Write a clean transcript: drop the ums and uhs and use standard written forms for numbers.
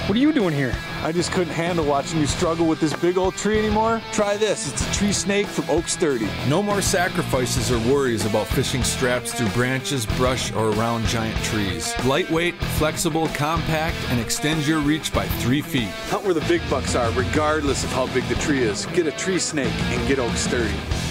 What are you doing here? I just couldn't handle watching you struggle with this big old tree anymore. Try this, it's a tree snake from Oaksturdy. No more sacrifices or worries about fishing straps through branches, brush, or around giant trees. Lightweight, flexible, compact, and extends your reach by 3 feet. Hunt where the big bucks are, regardless of how big the tree is. Get a tree snake and get Oaksturdy.